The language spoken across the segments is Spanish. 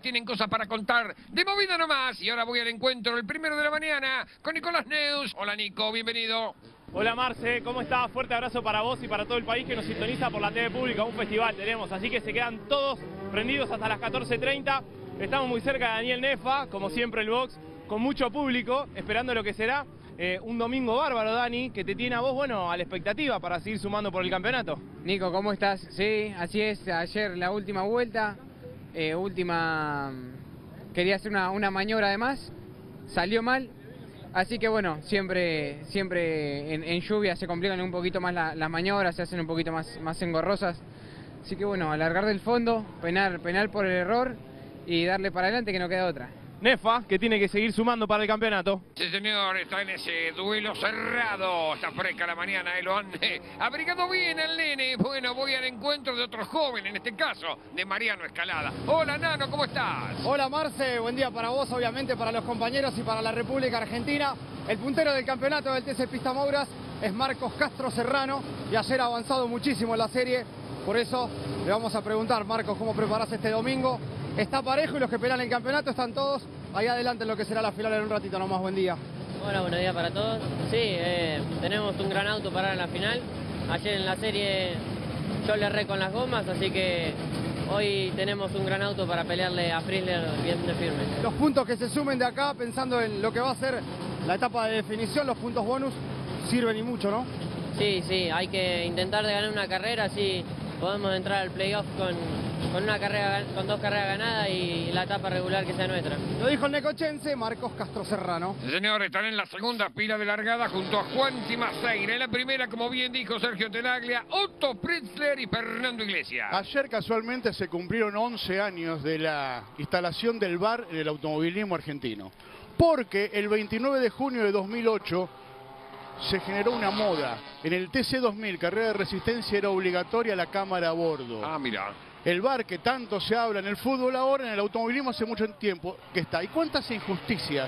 Tienen cosas para contar de movida nomás. Y ahora voy al encuentro, el primero de la mañana, con Nicolás Neus. Hola Nico, bienvenido. Hola Marce, ¿cómo estás? Fuerte abrazo para vos y para todo el país que nos sintoniza por la TV pública. Un festival tenemos, así que se quedan todos prendidos hasta las 14:30. Estamos muy cerca de Daniel Nefa, como siempre el box, con mucho público, esperando lo que será un domingo bárbaro, Dani, que te tiene a vos, bueno, a la expectativa para seguir sumando por el campeonato. Nico, ¿cómo estás? Sí, así es, ayer la última vuelta, quería hacer una maniobra además, salió mal, así que bueno, siempre en lluvia se complican un poquito más las maniobras, se hacen un poquito más engorrosas, así que bueno, alargar del fondo, penar por el error y darle para adelante que no queda otra. Nefa, que tiene que seguir sumando para el campeonato. Sí, señor, está en ese duelo cerrado. Está fresca la mañana, lo han abrigado bien al nene. Bueno, voy al encuentro de otro joven, en este caso, de Mariano Escalada. Hola, Nano, ¿cómo estás? Hola, Marce, buen día para vos, obviamente, para los compañeros y para la República Argentina. El puntero del campeonato del TC Pista Mouras es Marcos Castro Serrano y ayer ha avanzado muchísimo en la serie. Por eso le vamos a preguntar, Marcos, ¿cómo preparás este domingo? Está parejo y los que pelean el campeonato están todos ahí adelante en lo que será la final en un ratito nomás. Buen día. Hola, buenos días para todos. Sí, tenemos un gran auto para en la final. Ayer en la serie yo le erré con las gomas, así que hoy tenemos un gran auto para pelearle a Frizzler bien de firme. Los puntos que se sumen de acá, pensando en lo que va a ser la etapa de definición, los puntos bonus, sirven y mucho, ¿no? Sí, hay que intentar de ganar una carrera, así podemos entrar al playoff con dos carreras ganadas y la etapa regular que sea nuestra. Lo dijo el necochense Marcos Castro Serrano. Sí, señor, están en la segunda fila de largada junto a Juan Timaseira. En la primera, como bien dijo Sergio Tenaglia, Otto Frizzler y Fernando Iglesias. Ayer casualmente se cumplieron 11 años de la instalación del VAR en el automovilismo argentino. Porque el 29 de junio de 2008 se generó una moda. En el TC2000, carrera de resistencia, era obligatoria la cámara a bordo. Ah, mira. El VAR que tanto se habla en el fútbol ahora, en el automovilismo hace mucho tiempo que está. ¿Y cuántas injusticias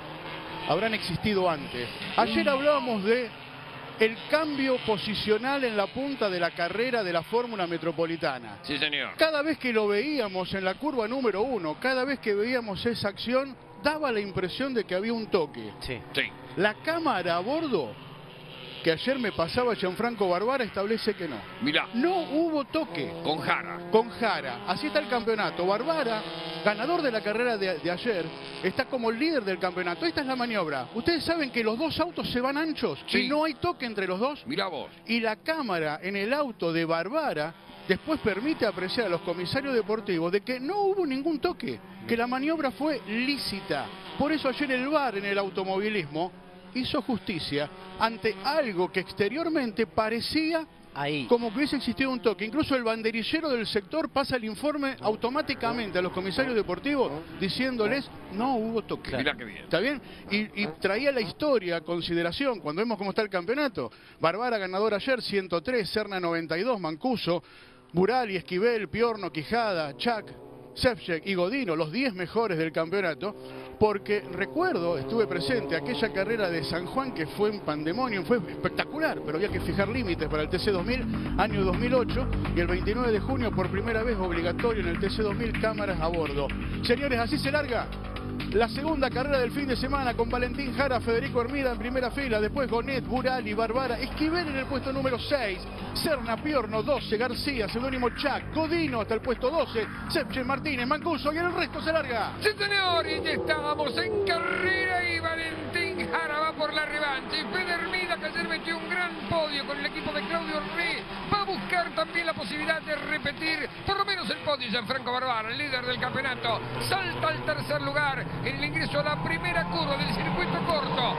habrán existido antes? Ayer hablábamos de el cambio posicional en la punta de la carrera de la Fórmula Metropolitana. Sí, señor. Cada vez que lo veíamos en la curva número 1, cada vez que veíamos esa acción, daba la impresión de que había un toque. Sí. La cámara a bordo, que ayer me pasaba Gianfranco Barbara, establece que no. Mirá. No hubo toque. Con Jara. Con Jara. Así está el campeonato. Barbara, ganador de la carrera de ayer, está como líder del campeonato. Esta es la maniobra. Ustedes saben que los dos autos se van anchos, Sí. y no hay toque entre los dos. Mirá vos. Y la cámara en el auto de Barbara después permite apreciar a los comisarios deportivos de que no hubo ningún toque, que la maniobra fue lícita. Por eso ayer el VAR en el automovilismo hizo justicia ante algo que exteriormente parecía como que hubiese existido un toque. Incluso el banderillero del sector pasa el informe automáticamente a los comisarios deportivos diciéndoles no hubo toque. Mirá qué bien. ¿Está bien? Y traía la historia a consideración cuando vemos cómo está el campeonato. Barbara ganador ayer, 103, Serna 92, Mancuso, Burali, Esquivel, Piorno, Quijada, Chac, Ševčík y Godino, los 10 mejores del campeonato, porque recuerdo, estuve presente, aquella carrera de San Juan que fue en pandemonium, fue espectacular, pero había que fijar límites para el TC2000, año 2008, y el 29 de junio por primera vez obligatorio en el TC2000 cámaras a bordo. Señores, así se larga la segunda carrera del fin de semana con Valentín Jara, Federico Hermida en primera fila, después Gonet, Burali, Barbara, Esquivel en el puesto número 6, Serna, Piorno 12, García, seudónimo Chac, Godino hasta el puesto 12, Ševčík, Martínez, Mancuso y el resto se larga. Sí, señor, y ya estábamos en carrera y Valentín Jara va por la revancha. Y Fede Hermida, que ayer metió un gran podio con el equipo de Claudio Re, va a buscar también la posibilidad de repetir por lo menos el podio. Gianfranco Barbara, el líder del campeonato, salta al tercer lugar en el ingreso a la primera curva del circuito corto,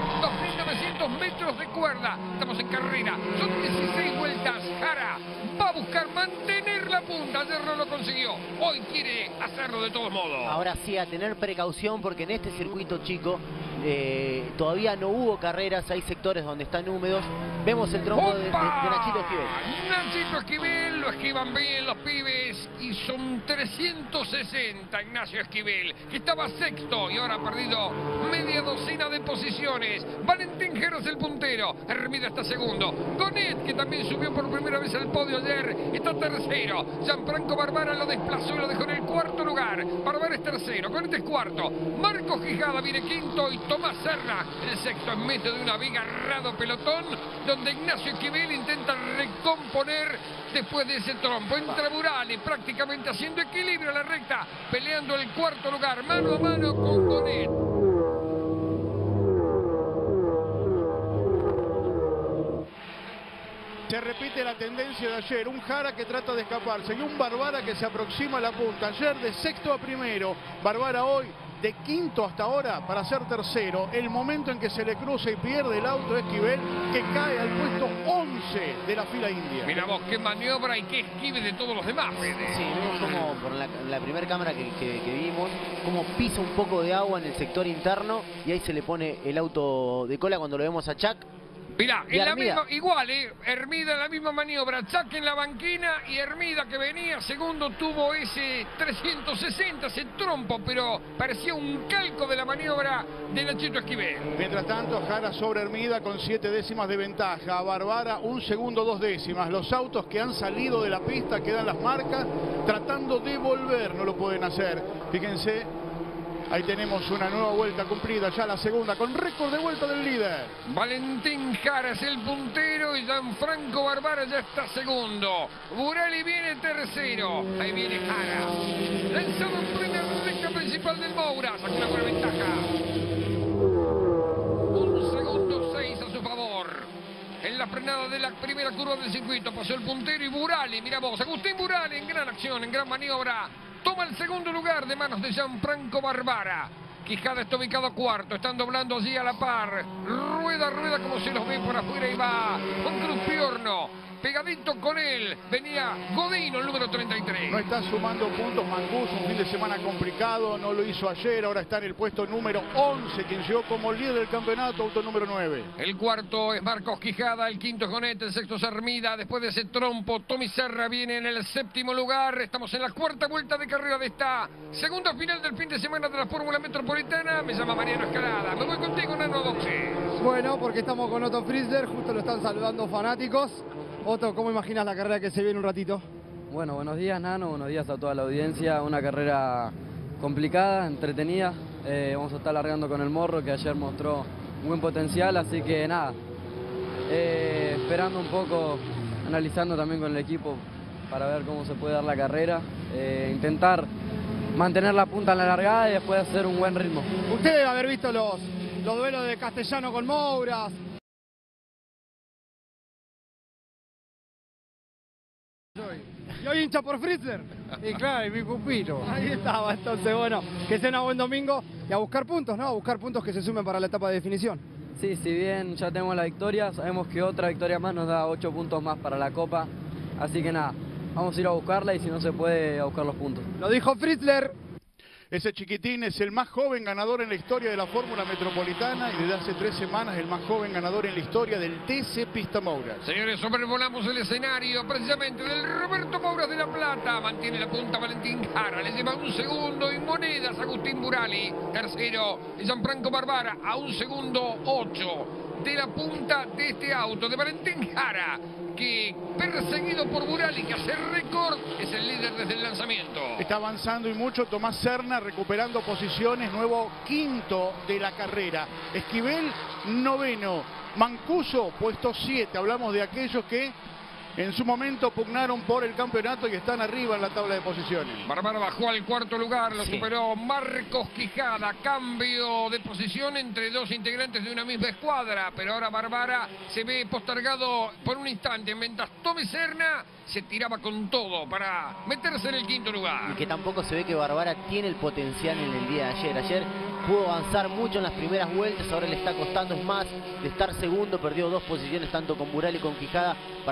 2.900 metros de cuerda. Estamos en carrera, son 16 vueltas. Jara va a buscar mantener la punta, ayer no lo consiguió, hoy quiere hacerlo de todos modos. Ahora sí, a tener precaución porque en este circuito chico todavía no hubo carreras, hay sectores donde están húmedos. Vemos el trompo de Nachito Esquivel. Nachito Esquivel, lo esquivan bien los pibes y son 360 Ignacio Esquivel, que estaba sexto y ahora ha perdido media docena de posiciones. Valentín Jara es el puntero, Hermida está segundo. Gonet, que también subió por primera vez al podio ayer, está tercero. Gianfranco Barbara lo desplazó y lo dejó en el cuarto lugar. Barbara es tercero, Gonet es cuarto. Marcos Quijada viene quinto y Tomás Serra el sexto, en medio de un abigarrado pelotón donde Ignacio Esquivel intenta recomponer después de ese trompo. Entra Burali prácticamente haciendo equilibrio a la recta, peleando el cuarto lugar, mano a mano con Gonet. Se repite la tendencia de ayer, un Jara que trata de escaparse y un Barbara que se aproxima a la punta. Ayer de sexto a primero, Barbara hoy de quinto hasta ahora para ser tercero. El momento en que se le cruza y pierde el auto de Esquivel, que cae al puesto 11 de la fila india. Mira vos, qué maniobra y qué esquive de todos los demás. Sí, vemos como por la primera cámara que vimos, como pisa un poco de agua en el sector interno y ahí se le pone el auto de cola cuando lo vemos a Chuck. Mirá, en la misma, igual, Hermida en la misma maniobra, Chuck en la banquina y Hermida que venía segundo tuvo ese 360, ese trompo, pero parecía un calco de la maniobra de Nachito Esquivel. Mientras tanto, Jara sobre Hermida con 7 décimas de ventaja. Barbara 1 segundo 2 décimas. Los autos que han salido de la pista quedan las marcas tratando de volver, no lo pueden hacer. Fíjense. Ahí tenemos una nueva vuelta cumplida, ya la segunda, con récord de vuelta del líder. Valentín Jara es el puntero y Gianfranco Barbara ya está segundo. Burali viene tercero. Ahí viene Jara. Lanzado en primera recta principal del Moura. Saca una buena ventaja. 1 segundo 6 a su favor. En la frenada de la primera curva del circuito pasó el puntero y Burali, mira vos, Agustín Burali en gran acción, en gran maniobra. Toma el segundo lugar de manos de Gianfranco Barbara. Quijada está ubicado cuarto, están doblando allí a la par. Rueda como se los ve por afuera y va con Cruz Piorno. Pegadito con él venía Godino, el número 33. No está sumando puntos Mancuso, un fin de semana complicado, no lo hizo ayer, ahora está en el puesto número 11, quien llegó como líder del campeonato, auto número 9. El cuarto es Marcos Quijada, el quinto es Gonet, el sexto es Hermida. Después de ese trompo, Tommy Serra viene en el séptimo lugar. Estamos en la cuarta vuelta de carrera de esta segunda final del fin de semana de la Fórmula Metropolitana. Me llama Mariano Escalada. Me voy contigo, Nano Doce. Bueno, porque estamos con Otto Frizzler, justo lo están saludando fanáticos. Otto, ¿cómo imaginas la carrera que se viene un ratito? Bueno, buenos días Nano, buenos días a toda la audiencia. Una carrera complicada, entretenida. Vamos a estar largando con el Morro, que ayer mostró un buen potencial, así que nada. Esperando un poco, analizando también con el equipo para ver cómo se puede dar la carrera. Intentar mantener la punta en la largada y después hacer un buen ritmo. Usted debe haber visto los duelos de Castellano con Mouras. Y hoy hincha por Frizzler. Y claro, y mi pupilo. Ahí estaba, entonces bueno, que sea un buen domingo y a buscar puntos, ¿no? A buscar puntos que se sumen para la etapa de definición. Sí, si bien ya tenemos la victoria, sabemos que otra victoria más nos da 8 puntos más para la Copa. Así que nada, vamos a ir a buscarla y si no se puede, a buscar los puntos. Lo dijo Frizzler. Ese chiquitín es el más joven ganador en la historia de la Fórmula Metropolitana y desde hace 3 semanas el más joven ganador en la historia del TC Pista Mouras. Señores, sobrevolamos el escenario precisamente del Roberto Mouras de La Plata. Mantiene la punta Valentín Jara, le lleva 1 segundo y monedas Agustín Burali. Tercero, Gianfranco Barbara a 1 segundo 8 de la punta de este auto de Valentín Jara, que perseguido por Burali, que hace récord, es el líder desde el lanzamiento. Está avanzando y mucho Tomás Serna, recuperando posiciones, nuevo quinto de la carrera. Esquivel, noveno. Mancuso, puesto 7. Hablamos de aquellos que en su momento pugnaron por el campeonato y están arriba en la tabla de posiciones. Barbara bajó al cuarto lugar, lo superó Marcos Quijada. Cambio de posición entre dos integrantes de una misma escuadra, pero ahora Barbara se ve postergado por un instante. Mientras Tommy Serna se tiraba con todo para meterse en el quinto lugar. Y que tampoco se ve que Barbara tiene el potencial en el día de ayer. Ayer pudo avanzar mucho en las primeras vueltas, ahora le está costando, es más, de estar segundo, perdió 2 posiciones tanto con Burali y con Quijada para estar en la cuarta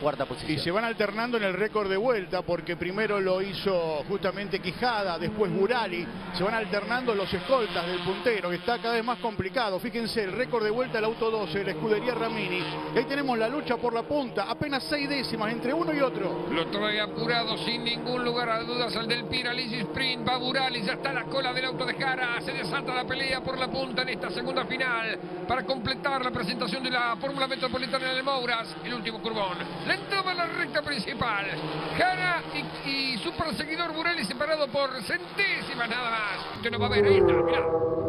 cuarta posición. Y se van alternando en el récord de vuelta, porque primero lo hizo justamente Quijada, después Burali. Se van alternando los escoltas del puntero, que está cada vez más complicado. Fíjense, el récord de vuelta, el auto 12, la escudería Ramini. Y ahí tenemos la lucha por la punta, apenas 6 décimas entre uno y otro. Lo trae apurado sin ningún lugar a dudas al del Pirelli Sprint. Va Burali, ya está la cola del auto de Jara. Se desata la pelea por la punta en esta segunda final para completar la presentación de la Fórmula Metropolitana de Mouras. El último curvón. La entraba a la recta principal. Jara y su perseguidor Burali separado por centésimas nada más. Usted no va a ver, ahí está, mirá.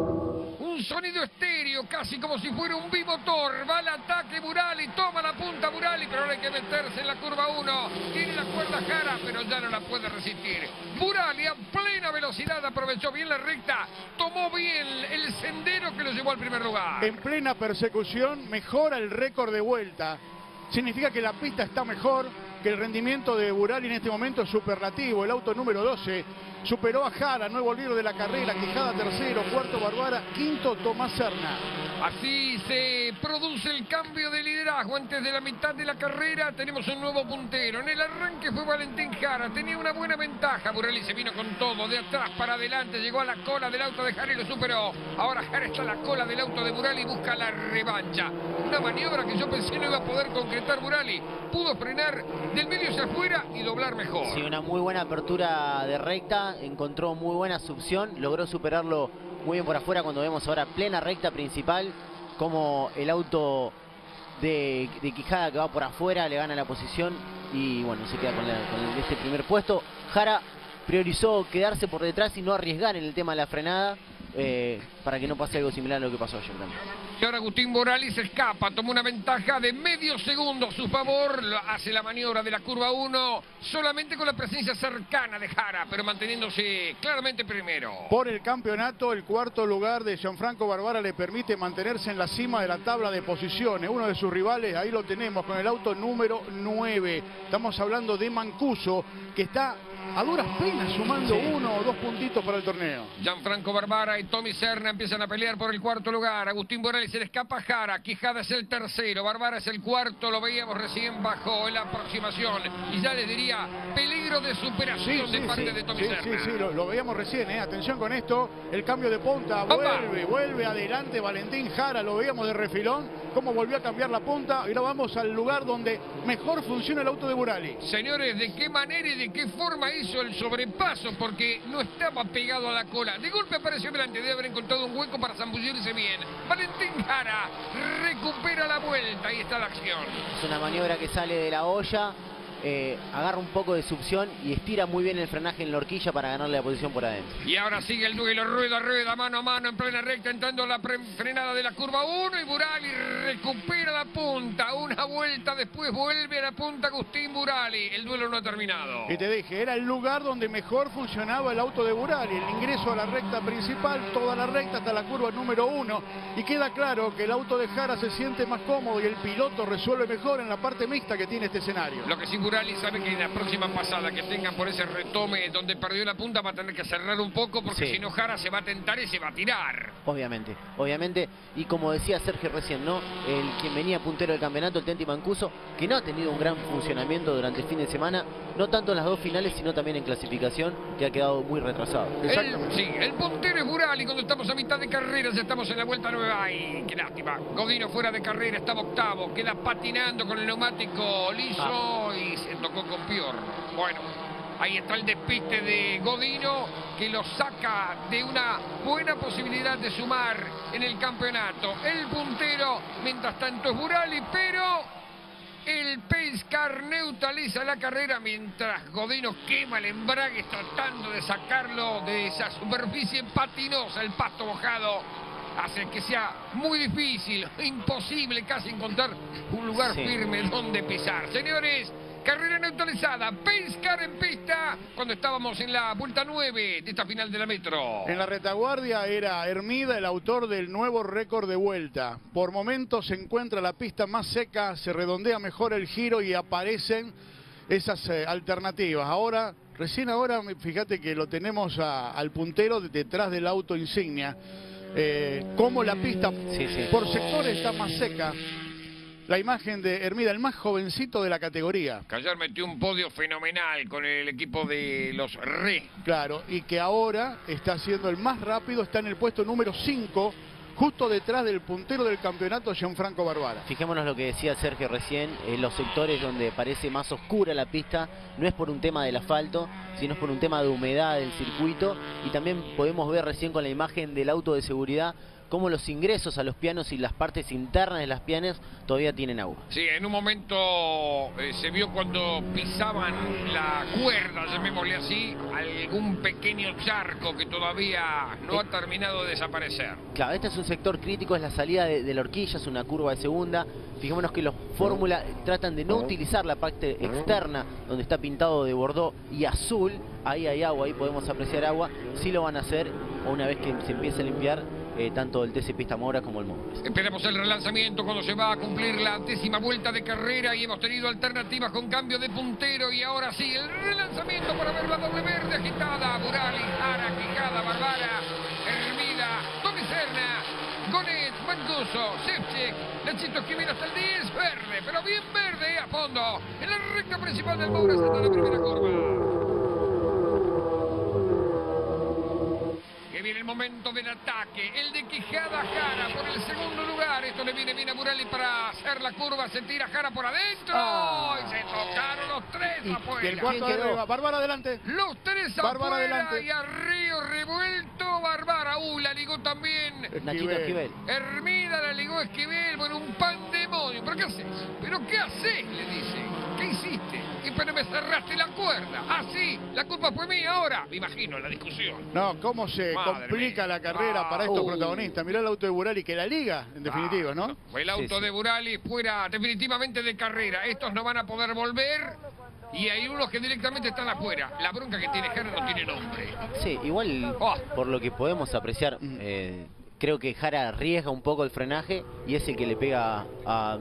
Un sonido estéreo, casi como si fuera un bimotor. Va al ataque Burali, toma la punta Burali, pero ahora hay que meterse en la curva 1. Tiene la cuerda Jara, pero ya no la puede resistir. Burali a plena velocidad aprovechó bien la recta, tomó bien el sendero que lo llevó al primer lugar. En plena persecución mejora el récord de vuelta. Significa que la pista está mejor, que el rendimiento de Burali en este momento es superlativo. El auto número 12 superó a Jara, nuevo líder de la carrera. Quijada tercero, cuarto Barbara, quinto Tomás Serna. Así se produce el cambio de liderazgo. Antes de la mitad de la carrera tenemos un nuevo puntero. En el arranque fue Valentín Jara, tenía una buena ventaja. Burali se vino con todo, de atrás para adelante, llegó a la cola del auto de Jara y lo superó. Ahora Jara está a la cola del auto de Burali y busca la revancha. Una maniobra que yo pensé no iba a poder concretar Burali. Pudo frenar del medio hacia afuera y doblar mejor. Sí, una muy buena apertura de recta, encontró muy buena succión, logró superarlo muy bien por afuera. Cuando vemos ahora plena recta principal, como el auto de Quijada que va por afuera le gana la posición y bueno, se queda con este primer puesto. Jara priorizó quedarse por detrás y no arriesgar en el tema de la frenada, para que no pase algo similar a lo que pasó ayer también. Y ahora Agustín Burali se escapa, toma una ventaja de medio segundo a su favor, hace la maniobra de la curva 1, solamente con la presencia cercana de Jara, pero manteniéndose claramente primero. Por el campeonato, el cuarto lugar de Gianfranco Barbara le permite mantenerse en la cima de la tabla de posiciones. Uno de sus rivales, ahí lo tenemos, con el auto número 9. Estamos hablando de Mancuso, que está a duras penas sumando 1 o 2 puntitos para el torneo. Gianfranco Barbara y Tommy Serna empiezan a pelear por el cuarto lugar. Agustín Burali se le escapa a Jara. Quijada es el tercero. Barbara es el cuarto. Lo veíamos recién bajó en la aproximación. Y ya les diría, peligro de superación de parte de Tommy Serna. Sí, lo veíamos recién. Atención con esto. El cambio de punta. Vuelve adelante Valentín Jara. Lo veíamos de refilón. Cómo volvió a cambiar la punta. Y ahora vamos al lugar donde mejor funciona el auto de Burali. Señores, ¿de qué manera y de qué forma hizo el sobrepaso? Porque no estaba pegado a la cola. De golpe apareció delante, debe haber encontrado un hueco para zambullirse bien. Valentín Jara recupera la vuelta, ahí está la acción. Es una maniobra que sale de la olla, agarra un poco de succión y estira muy bien el frenaje en la horquilla para ganarle la posición por adentro. Y ahora sigue el duelo, rueda a rueda, mano a mano, en plena recta, entrando la frenada de la curva 1 y Burali recupera la punta. Una vuelta después vuelve a la punta Agustín Burali. El duelo no ha terminado. Y te dije, era el lugar donde mejor funcionaba el auto de Burali. El ingreso a la recta principal, toda la recta hasta la curva número 1. Y queda claro que el auto de Jara se siente más cómodo y el piloto resuelve mejor en la parte mixta que tiene este escenario. Lo que sí, Burali sabe que en la próxima pasada que tengan por ese retome donde perdió la punta va a tener que cerrar un poco, porque si no Jara se va a tentar y se va a tirar. Obviamente, y como decía Sergio recién, ¿no? Quien venía puntero del campeonato, el Tenti Mancuso, que no ha tenido un gran funcionamiento durante el fin de semana, no tanto en las dos finales, sino también en clasificación, que ha quedado muy retrasado. El puntero es Burali cuando estamos a mitad de carrera, ya estamos en la vuelta nueva. ¡Ay, qué lástima! Godino fuera de carrera, estaba octavo, queda patinando con el neumático liso y se tocó con Pior. Bueno, ahí está el despiste de Godino, que lo saca de una buena posibilidad de sumar en el campeonato. El puntero, mientras tanto, es Burali, pero el Pace Car neutraliza la carrera mientras Godino quema el embrague tratando de sacarlo de esa superficie patinosa. El pasto mojado hace que sea muy difícil, imposible casi encontrar un lugar firme donde pisar. Señores, carrera neutralizada, Pace Car en pista cuando estábamos en la vuelta 9 de esta final de la Metro. En la retaguardia era Hermida el autor del nuevo récord de vuelta. Por momentos se encuentra la pista más seca, se redondea mejor el giro y aparecen esas alternativas. Recién ahora, fíjate que lo tenemos al puntero detrás del auto insignia. Como la pista por sectores está más seca. la imagen de Hermida, el más jovencito de la categoría. Que ayer metió un podio fenomenal con el equipo de los Re. Claro, y que ahora está siendo el más rápido, está en el puesto número 5, justo detrás del puntero del campeonato, Gianfranco Barbara. Fijémonos lo que decía Sergio recién, en los sectores donde parece más oscura la pista, no es por un tema del asfalto, sino es por un tema de humedad del circuito, y también podemos ver recién con la imagen del auto de seguridad cómo los ingresos a los pianos y las partes internas de las pianas todavía tienen agua. Sí, en un momento se vio cuando pisaban la cuerda, llamémosle así, algún pequeño charco que todavía no ha terminado de desaparecer. Claro, este es un sector crítico, es la salida de la horquilla, es una curva de segunda. Fijémonos que los Fórmula tratan de no utilizar la parte externa, donde está pintado de bordó y azul. Ahí hay agua, ahí podemos apreciar agua. Sí lo van a hacer una vez que se empiece a limpiar tanto el TC Pista Moura como el Moura. Esperemos el relanzamiento cuando se va a cumplir la 10ª vuelta de carrera y hemos tenido alternativas con cambio de puntero, y ahora sí, el relanzamiento para ver la doble verde agitada. Burali, Jara, Quijada, Barbara, Hermida, Tommy Serna, Gonet, Mancuso, Shevchik, Nachito Esquivel hasta el 10, verde, pero bien verde a fondo, en la recta principal del Moura hasta la primera curva. Que viene el momento del ataque, el de Quijada Jara por el segundo lugar. Esto le viene bien a Burali para hacer la curva, se tira Jara por adentro y se tocaron los tres afuera. Y el cuarto arriba, Barbara adelante. Los tres Barbara afuera adelante. y a Río revuelto Barbara. La ligó también Nachito Esquivel. Hermida, la ligó Esquivel. Bueno, un pandemonio. ¿Pero qué haces? ¿Pero qué haces? Le dice. ¿Qué hiciste? Y pero me cerraste la cuerda. Ah, sí, la culpa fue mía ahora. Me imagino la discusión. No, cómo se Madre complica mía. la carrera para estos protagonistas. Mirá el auto de Burali que la liga, en definitiva, ¿no? El auto de Burali fuera definitivamente de carrera. Estos no van a poder volver. Y hay unos que directamente están afuera. La bronca que tiene Jara no tiene nombre. Sí, igual por lo que podemos apreciar, creo que Jara arriesga un poco el frenaje y es el que le pega a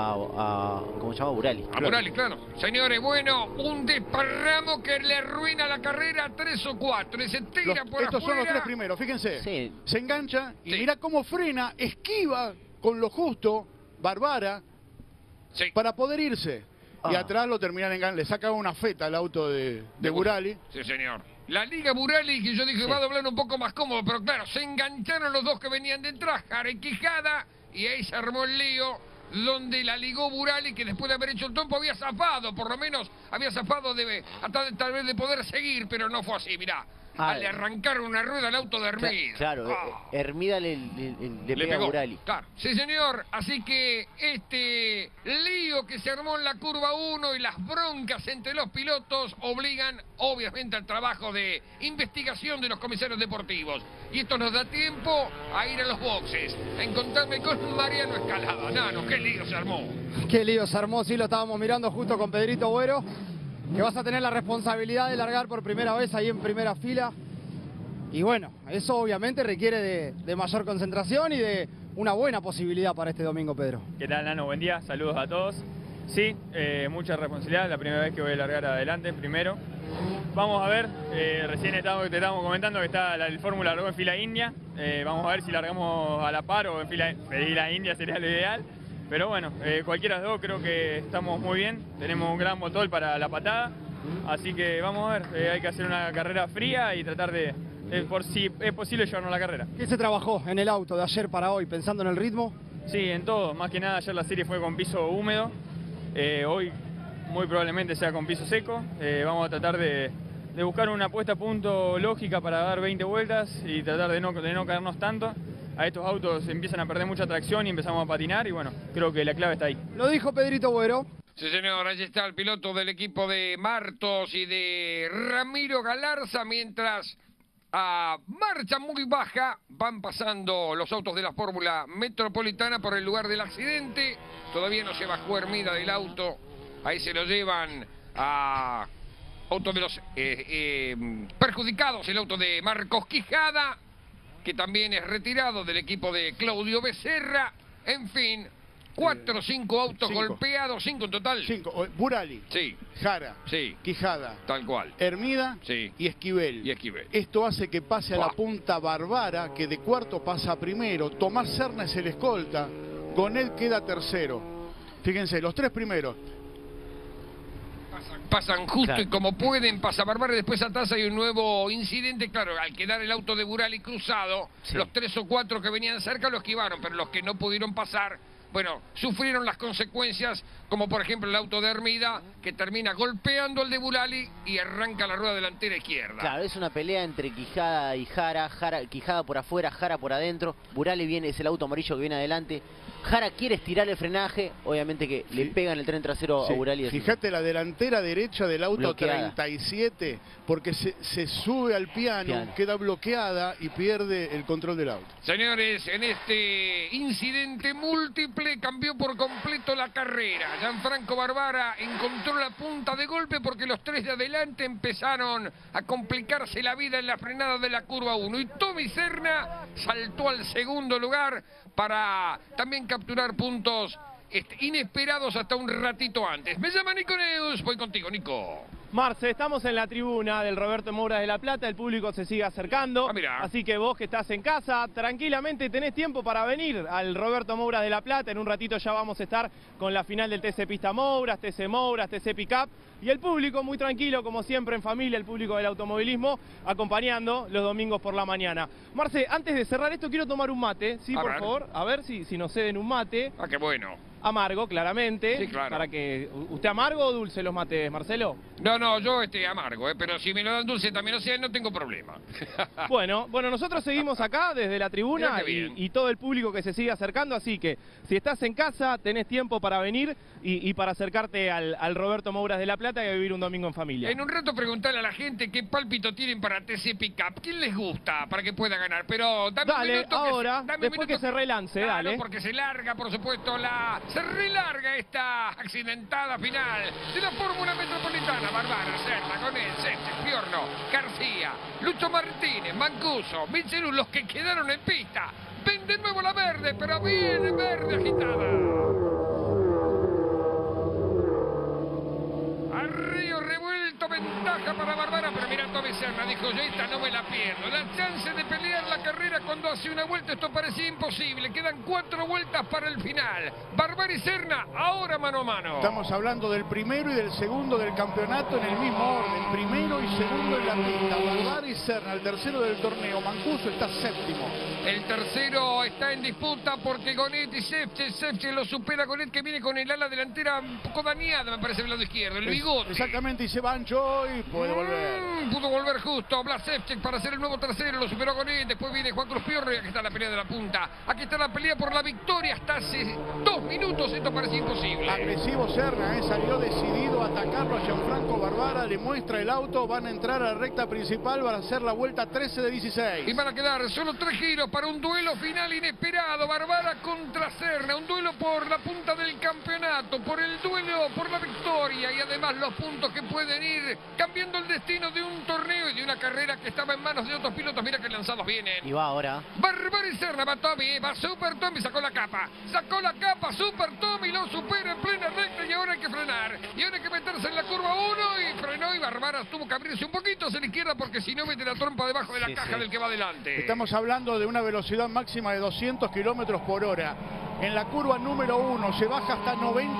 ¿cómo se llama? Burali. A Burali, claro. Señores, bueno, un desparramo que le arruina la carrera a 3 o 4. Y se tira por Estos son los afuera. tres primeros, fíjense. Sí. Se engancha y mirá cómo frena, esquiva con lo justo Barbara para poder irse. Y atrás lo terminan enganchando, le saca una feta al auto de Burali. Sí, señor. La Liga Burali, que yo dije va a doblar un poco más cómodo, pero claro, se engancharon los dos que venían detrás, Jara y Quijada, y ahí se armó el lío, donde la ligó Burali, que después de haber hecho el trompo había zafado, por lo menos había zafado hasta tal vez de poder seguir, pero no fue así, mirá. Le arrancaron una rueda al auto de Hermida. Claro, Hermida le pega a Burali. Claro, sí señor, así que este lío que se armó en la curva 1 y las broncas entre los pilotos obligan obviamente al trabajo de investigación de los comisarios deportivos. Y esto nos da tiempo a ir a los boxes, a encontrarme con Mariano Escalada. Nano, qué lío se armó. Qué lío se armó, sí, lo estábamos mirando justo con Pedrito Güero, que vas a tener la responsabilidad de largar por primera vez ahí en primera fila. Y bueno, eso obviamente requiere de mayor concentración y de una buena posibilidad para este domingo, Pedro. ¿Qué tal, Nano? Buen día, saludos a todos. Sí, mucha responsabilidad, la primera vez que voy a largar adelante, primero. Vamos a ver, recién te estábamos comentando que está el Fórmula largó en fila india. Vamos a ver si largamos a la par o en fila india sería lo ideal. Pero bueno, cualquiera de los dos creo que estamos muy bien, tenemos un gran motor para la patada, así que vamos a ver, hay que hacer una carrera fría y tratar de por si es posible llevarnos la carrera. ¿Qué se trabajó en el auto de ayer para hoy, pensando en el ritmo? Sí, en todo, más que nada ayer la serie fue con piso húmedo, hoy muy probablemente sea con piso seco, vamos a tratar de buscar una puesta a punto lógica para dar 20 vueltas y tratar de no caernos tanto. A estos autos empiezan a perder mucha tracción y empezamos a patinar y bueno, creo que la clave está ahí. Lo dijo Pedrito Güero. Sí, señor, allí está el piloto del equipo de Martos y de Ramiro Galarza, mientras a marcha muy baja van pasando los autos de la Fórmula Metropolitana por el lugar del accidente. Todavía no se bajó Hermida del auto, ahí se lo llevan a auto de los perjudicados, el auto de Marcos Quijada, que también es retirado del equipo de Claudio Becerra. En fin, 4 o 5 autos golpeados, 5 en total. 5, Burali, Jara, Quijada, tal cual, Hermida y Esquivel. Esto hace que pase a la punta Barbara, que de cuarto pasa a primero. Tomás Serna es el escolta, con él queda tercero. Fíjense, los 3 primeros. Pasan justo Claro. y como pueden, pasa Barbara y después atrás hay un nuevo incidente. Claro, al quedar el auto de Burali cruzado, Sí. los 3 o 4 que venían cerca lo esquivaron, pero los que no pudieron pasar, bueno, sufrieron las consecuencias, como por ejemplo el auto de Hermida, que termina golpeando al de Burali y arranca la rueda delantera izquierda. Claro, es una pelea entre Quijada y Jara, Quijada por afuera, Jara por adentro. Burali viene, es el auto amarillo que viene adelante. Jara quiere estirar el frenaje, obviamente que le pega en el tren trasero Sí. a Burali. Fíjate la delantera derecha del auto Bloqueada. 37, porque se sube al piano, queda bloqueada y pierde el control del auto. Señores, en este incidente múltiple cambió por completo la carrera. Gianfranco Barbara encontró la punta de golpe porque los 3 de adelante empezaron a complicarse la vida en la frenada de la curva 1. Y Tommy Serna saltó al segundo lugar para también capturar puntos inesperados hasta un ratito antes. Me llama Nico Neus, voy contigo, Nico. Marce, estamos en la tribuna del Roberto Moura de La Plata, el público se sigue acercando, así que vos que estás en casa, tranquilamente tenés tiempo para venir al Roberto Moura de La Plata. En un ratito ya vamos a estar con la final del TC Pista Mouras, TC Mouras, TC Pickup, y el público muy tranquilo, como siempre en familia, el público del automovilismo, acompañando los domingos por la mañana. Marce, antes de cerrar esto quiero tomar un mate, sí, por favor, a ver si nos ceden un mate. Ah, qué bueno. Amargo, claramente. Sí, claro. Para que, ¿usted amargo o dulce los mates, Marcelo? No, yo amargo, pero si me lo dan dulce también, o sea, no tengo problema. Bueno, nosotros seguimos acá desde la tribuna Mirá qué bien. y todo el público que se sigue acercando, así que si estás en casa tenés tiempo para venir y para acercarte al Roberto Mouras de La Plata y a vivir un domingo en familia. En un rato preguntarle a la gente qué pálpito tienen para TC Pickup. ¿Quién les gusta para que pueda ganar? Pero dame un Dale, minuto ahora, dame un después minuto que se relance, Claro, dale. porque se larga, por supuesto, se relarga esta accidentada final de la Fórmula Metropolitana. Barbara, Serna, Gonel, Sánchez, Piorno, García, Lucho Martínez, Mancuso, Michelú, los que quedaron en pista. Ven de nuevo la verde, pero bien verde agitada. A Río revuelto, ventaja para Barbara, pero mira Tommy Serna, dijo yo esta no me la pierdo. La chance de pelear la carrera cuando hace una vuelta, esto parecía imposible. Quedan 4 vueltas para el final. Barbara y Serna, ahora mano a mano. Estamos hablando del primero y del segundo del campeonato en el mismo orden. Primero y segundo en la pista. Barbara y Serna, el tercero del torneo. Mancuso está séptimo. El tercero está en disputa porque Gonet y Sefche lo supera. Gonet que viene con el ala delantera un poco dañada, me parece, del lado izquierdo, el bigote. Exactamente, y se Bancho y puede volver. Pudo volver justo Blas Sefcik para ser el nuevo tercero, lo superó Gonet. Después viene Juan Cruz Piorno y aquí está la pelea de la punta. Aquí está la pelea por la victoria. Hasta hace 2 minutos esto parecía imposible. Agresivo Serna, salió decidido a atacarlo a Gianfranco Barbara, le muestra el auto, van a entrar a la recta principal para hacer la vuelta 13 de 16. Y van a quedar solo 3 giros para un duelo final inesperado. Barbara contra Serna, un duelo por la punta del campeonato, por el duelo, por la victoria y además los puntos que pueden ir cambiando el destino de un torneo y de una carrera que estaba en manos de otros pilotos. Mira que lanzados vienen. Y va ahora. Barbara y Serna, va Tommy, va Super Tommy, sacó la capa, Super Tommy, lo supera en plena recta y ahora hay que frenar. Y ahora hay que meterse en la curva 1 y frenó y Barbara tuvo que abrirse un poquito hacia la izquierda porque si no mete la trompa debajo de la caja del que va adelante. Estamos hablando de una velocidad máxima de 200 kilómetros por hora. En la curva número 1 se baja hasta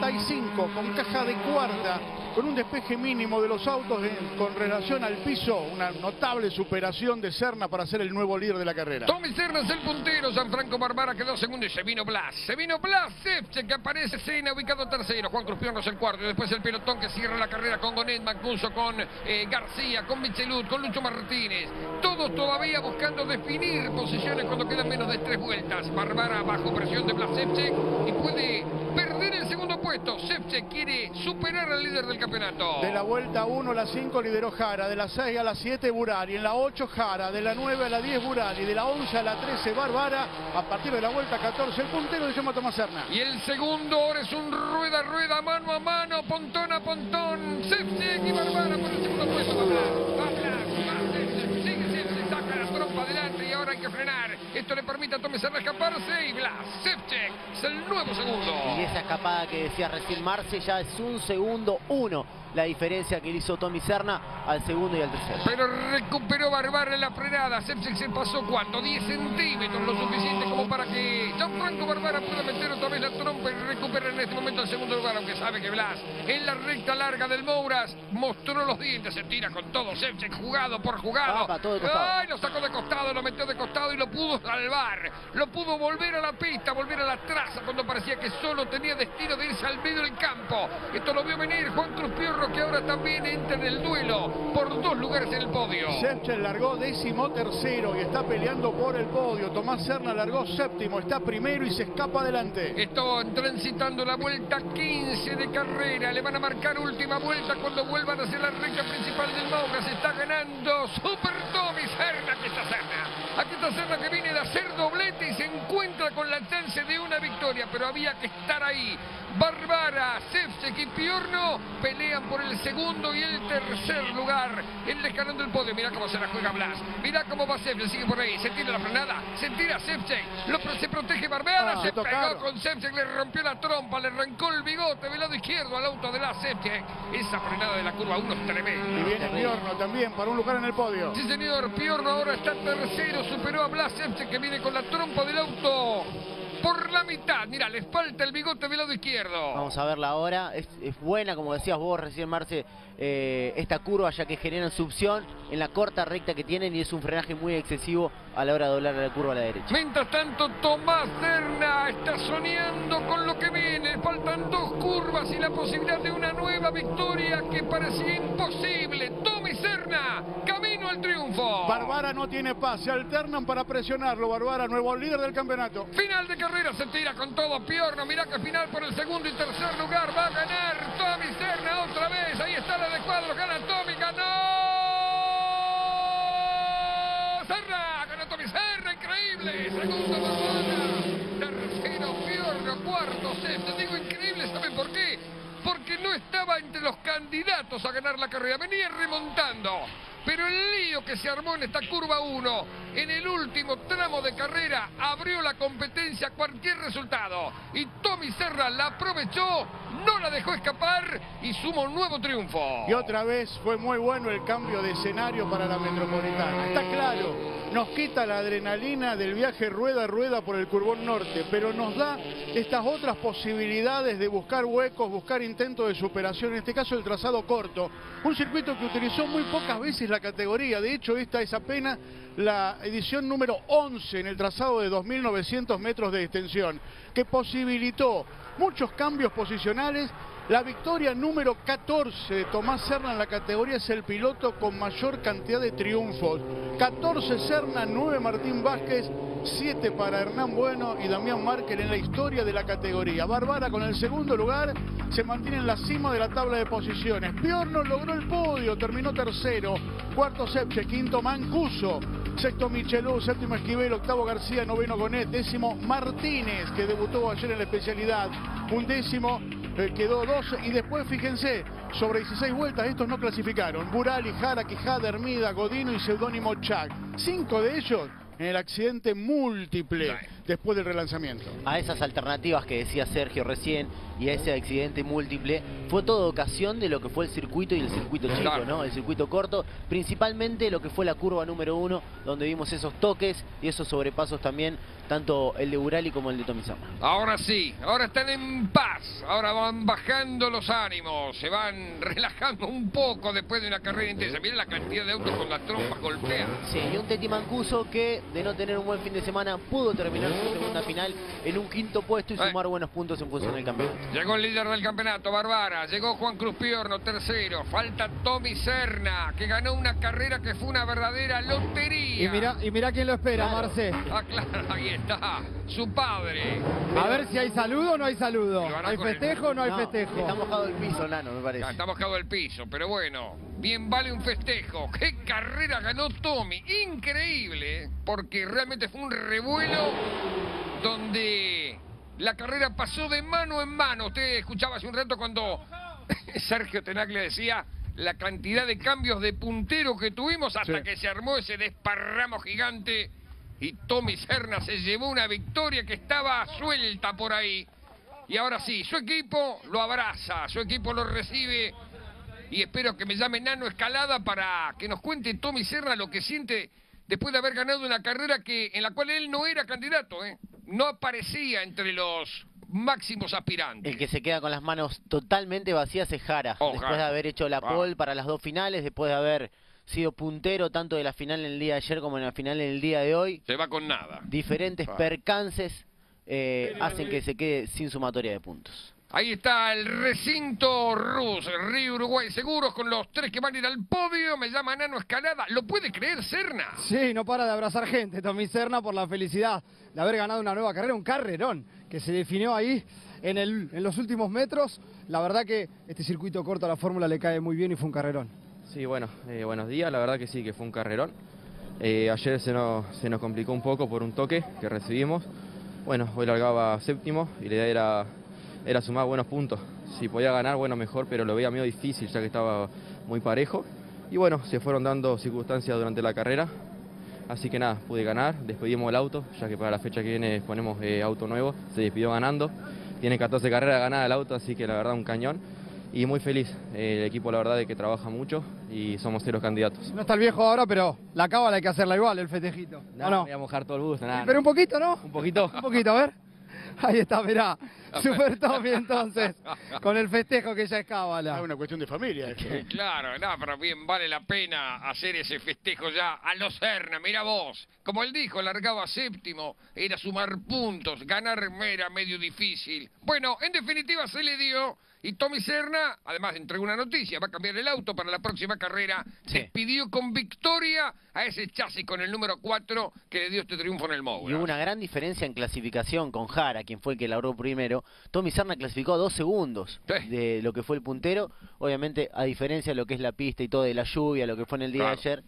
95 con caja de cuarta, con un despeje mínimo de los autos con relación al piso. Una notable superación de Serna para ser el nuevo líder de la carrera. Tommy Serna es el puntero, Gianfranco Barbara quedó segundo y se vino Blas, Sefche que aparece escena ubicado tercero, Juan Cruz Piorno es el cuarto y después el pelotón que cierra la carrera con Gonet, Mancuso, con García, con Michelud, con Lucho Martínez, todos todavía buscando definir posiciones cuando quedan menos de 3 vueltas. Barbara bajo presión de Blas Sefche y puede perder el segundo puesto. Sefche quiere superar al líder del campeonato. De la vuelta 1 a la 5 lideró Jara, de la 6 a la 7 Burali, en la 8 Jara, de la 9 a la 10 Burali, de la 11 a la 13 Barbara, a partir de la vuelta 14 el puntero se llama Tomás Serna. Y el segundo ahora es un rueda, mano a mano, pontón a pontón, Sefche y Barbara por el segundo puesto. Va Blas, sigue Sefche, saca la trompa adelante y ahora hay que frenar. Esto le permite a Tomás Serna escaparse y Blas Sefche es el nuevo segundo. Y esa escapada que decía recién Marce ya es un segundo 1. la diferencia que hizo Tommy Serna al segundo y al tercero. Pero recuperó Barbara en la frenada. Sepsek se pasó, ¿cuánto? 10 centímetros, lo suficiente como para que Gianfranco Barbara pueda meter otra vez la trompa y recuperar en este momento el segundo lugar, aunque sabe que Blas en la recta larga del Mouras mostró los dientes, se tira con todo Sepsek, jugado por jugado. Todo de costado. Ay, lo sacó de costado, lo metió de costado y lo pudo salvar. Lo pudo volver a la pista, volver a la traza cuando parecía que solo tenía destino de irse al medio del campo. Esto lo vio venir Juan Cruz Piorno, que ahora también entra en el duelo por 2 lugares en el podio. Sepsek largó 13º y está peleando por el podio. Tomás Serna largó 7º, está primero y se escapa adelante. Están transitando la vuelta 15 de carrera. Le van a marcar última vuelta cuando vuelvan hacia la recta principal del Mouras. Se está ganando Super Tommy Serna. Aquí está Serna. Aquí está Serna, que viene de hacer doblete y se encuentra con la chance de una victoria, pero había que estar ahí. Barbara, Sepsek y Piorno pelean por el segundo y el tercer lugar. El escalón del podio. Mira cómo se la juega Blas. Mira cómo va Sepsek. Sigue por ahí. Se tira la frenada. Se tira Sepsek. Se protege Barbara. Se pegó con Sepsek. Le rompió la trompa. Le arrancó el bigote del lado izquierdo al auto de la Sepsek. Esa frenada de la curva 1 es tremenda. Y viene Piorno también para un lugar en el podio. Sí, señor. Piorno ahora está tercero. Superó a Blas. Sepsek, que viene con la trompa del auto por la mitad. Mira, les falta el bigote del lado izquierdo. Vamos a verla ahora. Es buena, como decías vos recién, Marce, esta curva, ya que generan succión en la corta recta que tienen y es un frenaje muy excesivo a la hora de doblar la curva a la derecha. Mientras tanto, Tomás Serna está soñando con lo que viene. Faltan 2 curvas y la posibilidad de una nueva victoria que parecía imposible. Tommy Serna, camino al triunfo. Barbara no tiene paz, se alternan para presionarlo. Barbara, nuevo líder del campeonato. Final de carrera, se tira con todo Piorno. Mirá que final por el segundo y tercer lugar va a ganar Tommy Serna otra vez. Ahí está la de cuadros, gana Tommy, ganó Serna, ganó Tommy Serna, increíble. Segundo Barbara, tercero Piorno, cuarto Sepsek. Digo increíble, ¿saben por qué? Porque no estaba entre los candidatos a ganar la carrera, venía remontando. Pero el lío que se armó en esta curva 1, en el último tramo de carrera, abrió la competencia a cualquier resultado. Y Tommy Serna la aprovechó, no la dejó escapar y sumó un nuevo triunfo. Y otra vez fue muy bueno el cambio de escenario para la Metropolitana. Está claro, nos quita la adrenalina del viaje rueda a rueda por el Curbón Norte, pero nos da estas otras posibilidades de buscar huecos, buscar intentos de superación, en este caso el trazado corto. Un circuito que utilizó muy pocas veces la categoría, de hecho esta es apenas la edición número 11 en el trazado de 2.900 metros de extensión, que posibilitó muchos cambios posicionales. La victoria número 14 de Tomás Serna en la categoría, es el piloto con mayor cantidad de triunfos. 14 Serna, 9 Martín Vázquez, 7 para Hernán Bueno y Damián Márquez en la historia de la categoría. Barbara con el segundo lugar se mantiene en la cima de la tabla de posiciones. Piorno logró el podio, terminó tercero. Cuarto Sepsek, quinto Mancuso, sexto Michelou, séptimo Esquivel, octavo García, noveno Gonet, décimo Martínez, que debutó ayer en la especialidad. Undécimo quedó 12 y después, fíjense, sobre 16 vueltas estos no clasificaron. Burali, Jara, Quijada, Hermida, Godino y seudónimo Chac. 5 de ellos en el accidente múltiple después del relanzamiento. A esas alternativas que decía Sergio recién y a ese accidente múltiple fue toda ocasión de lo que fue el circuito y el circuito chico, ¿no? El circuito corto, principalmente lo que fue la curva número 1, donde vimos esos toques y esos sobrepasos también, tanto el de Burali como el de Tommy Serna. Ahora sí, ahora están en paz, ahora van bajando los ánimos, se van relajando un poco después de una carrera intensa. Miren la cantidad de autos con las trompas golpeadas. Sí, y un Teti Mancuso que, de no tener un buen fin de semana, pudo terminar su segunda final en un quinto puesto y sumar buenos puntos en función del campeonato. Llegó el líder del campeonato, Barbara. Llegó Juan Cruz Piorno, tercero. Falta Tommy Serna, que ganó una carrera que fue una verdadera lotería. Y mirá quién lo espera, Marce. Ah, claro, ahí está. Su padre. A ver si hay saludo o no hay saludo. ¿Hay festejo o no hay festejo? Está mojado el piso, Nano, me parece. Está mojado el piso, pero bueno, bien vale un festejo. ¡Qué carrera ganó Tommy! Increíble, porque realmente fue un revuelo donde la carrera pasó de mano en mano. Usted escuchaba hace un rato cuando Sergio Tenaglia decía la cantidad de cambios de puntero que tuvimos hasta que se armó ese desparramo gigante y Tommy Serna se llevó una victoria que estaba suelta por ahí. Y ahora sí, su equipo lo abraza, su equipo lo recibe y espero que me llame Nano Escalada para que nos cuente Tommy Serna lo que siente después de haber ganado una carrera en la cual él no era candidato, ¿eh? No aparecía entre los máximos aspirantes. El que se queda con las manos totalmente vacías es Jara, después de haber hecho la pole para las 2 finales, después de haber sido puntero tanto de la final en el día de ayer como en la final en el día de hoy. Se va con nada. Diferentes percances hacen que se quede sin sumatoria de puntos. Ahí está el recinto Rus, Río Uruguay Seguros, con los 3 que van a ir al podio. Me llama Nano Escalada. ¿Lo puede creer Serna? Sí, no para de abrazar gente Tommy Serna por la felicidad de haber ganado una nueva carrera, un carrerón que se definió ahí en los últimos metros. La verdad que este circuito corto a la Fórmula le cae muy bien y fue un carrerón. Sí, bueno, buenos días, la verdad que sí, que fue un carrerón. Ayer se nos complicó un poco por un toque que recibimos. Bueno, hoy largaba séptimo y la idea era sumar buenos puntos. Si podía ganar, bueno, mejor, pero lo veía medio difícil ya que estaba muy parejo. Y bueno, se fueron dando circunstancias durante la carrera. Así que nada, pude ganar, despedimos el auto, ya que para la fecha que viene ponemos auto nuevo. Se despidió ganando, tiene 14 carreras ganadas el auto, así que la verdad un cañón. Y muy feliz, el equipo la verdad de que trabaja mucho y somos 0 candidatos. No está el viejo ahora, pero la cábala hay que hacerla igual, el festejito. Nada, no? Voy a mojar todo el bus, nada. Pero un poquito, ¿no? Un poquito. Un poquito, a ver. Ahí está, mirá. Super Tommy entonces, con el festejo que ya es cábala. Es una cuestión de familia. Claro, no, pero bien vale la pena hacer ese festejo ya a los Serna. Mira vos, como él dijo, largaba séptimo, era sumar puntos, ganar era medio difícil. Bueno, en definitiva se le dio. Y Tommy Serna, además entregó una noticia, va a cambiar el auto para la próxima carrera. Sí. Despidió con victoria a ese chasis con el número 4 que le dio este triunfo en el Y Moura. hubo una gran diferencia en clasificación con Jara, quien fue el que largó primero. Tommy Serna clasificó a 2 segundos de lo que fue el puntero. Obviamente, a diferencia de lo que es la pista y todo, de la lluvia, lo que fue en el día de ayer,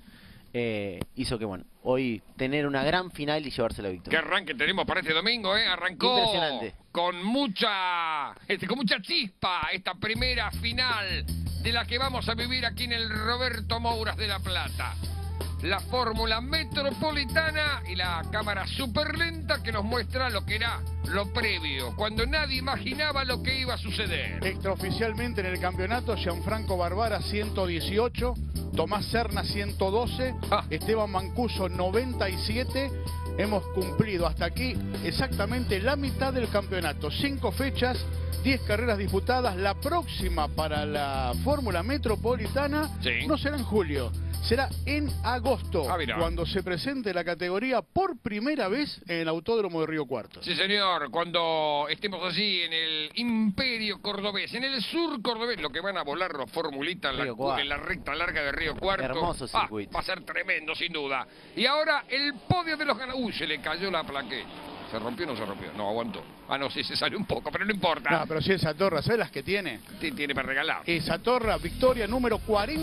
hizo que, bueno, hoy tener una gran final y llevarse la Qué victoria. arranque tenemos para este domingo, ¿eh? Arrancó Impresionante. con mucha chispa esta primera final de la que vamos a vivir aquí en el Roberto Mouras de La Plata. La fórmula metropolitana y la cámara superlenta que nos muestra lo que era lo previo, cuando nadie imaginaba lo que iba a suceder. Extraoficialmente en el campeonato, Gianfranco Barbara 118, Tomás Serna 112, Esteban Mancuso 97. Hemos cumplido hasta aquí exactamente la mitad del campeonato. 5 fechas, 10 carreras disputadas. La próxima para la Fórmula Metropolitana no será en julio, será en agosto, cuando se presente la categoría por primera vez en el Autódromo de Río Cuarto. Sí, señor, cuando estemos allí en el Imperio Cordobés, en el sur cordobés, lo que van a volar los formulitas en la recta larga de Río Cuarto. Hermoso circuito. Va a ser tremendo, sin duda. Y ahora el podio de los ganadores. Uy, se le cayó la plaqueta. ¿Se rompió o no se rompió? No, aguantó. Ah, no, sí, se salió un poco, pero no importa. No, pero si esa torre, ¿sabes las que tiene? Sí, tiene para regalar. Satorra, victoria número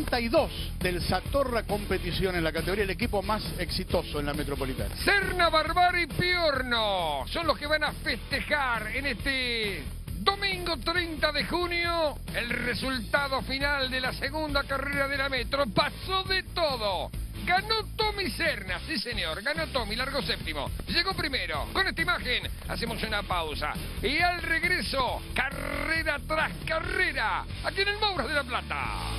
42 del Satorra Competición en la categoría, el equipo más exitoso en la Metropolitana. Serna, Barbara y Piorno son los que van a festejar en este domingo 30 de junio el resultado final de la segunda carrera de la Metro. Pasó de todo. Ganó Tommy Serna, sí señor, ganó Tommy, largó séptimo, llegó primero. Con esta imagen hacemos una pausa y al regreso, carrera tras carrera, aquí en el Mouras de La Plata.